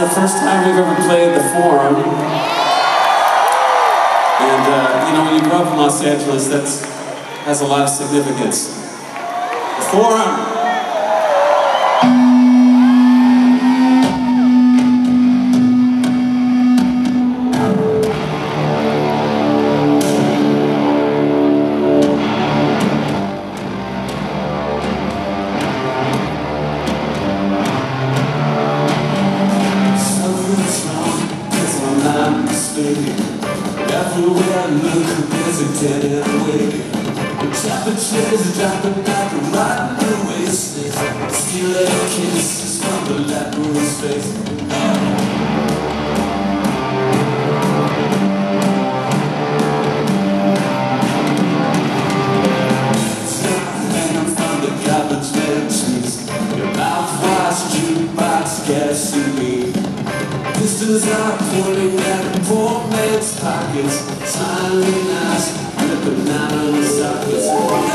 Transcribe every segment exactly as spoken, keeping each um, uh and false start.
the first time we've ever played the Forum. And, uh, you know, when you grow up in Los Angeles, that has a lot of significance. The Forum! Everywhere I look, there's a dead end way. The temperature's dropping like a rotten wasteland. Steal every kisses from the leper's face. Hanging from the garbage benches. Your mouthwash, jukebox, gasoline. Pistols are pointing at a poor man's pockets. Smiling eyes and a banana in his sockets.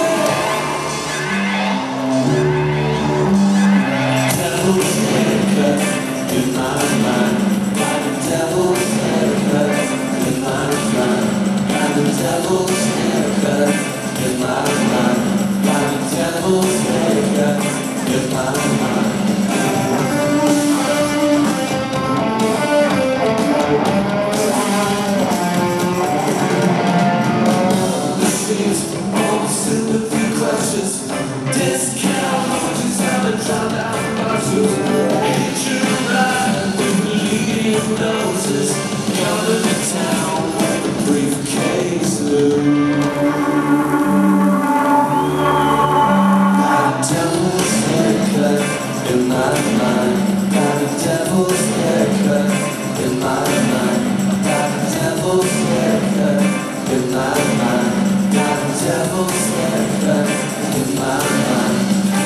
Devil's haircut in my mind. Got the devil's haircut in my mind. Got the devil's haircut in my mind. Got the devil's haircut in my mind. Discount lunches and the drowned out buses. Ain't you right with bleeding noses? Come to the town with a briefcase loose. Got a devil's haircut in my mind. Got a devil's haircut in my mind. Got a devil's haircut in my mind. Got a devil's haircut in my mind.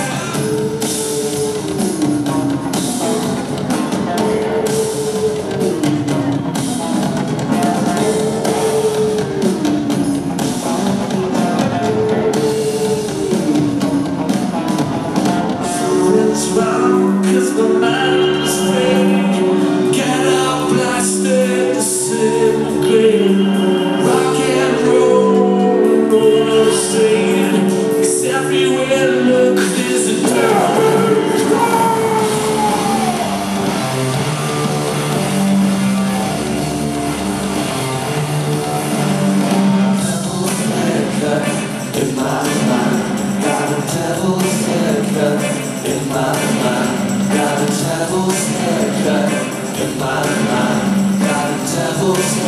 Something's wrong, 'cause my mind is weak. Get out, blasted, disintegrate. Rock and roll on the street. Everywhere I look, there's a devil. Devil's haircut in my mind. Got a devil's haircut in my mind. Got a devil's haircut in my mind. Got a devil's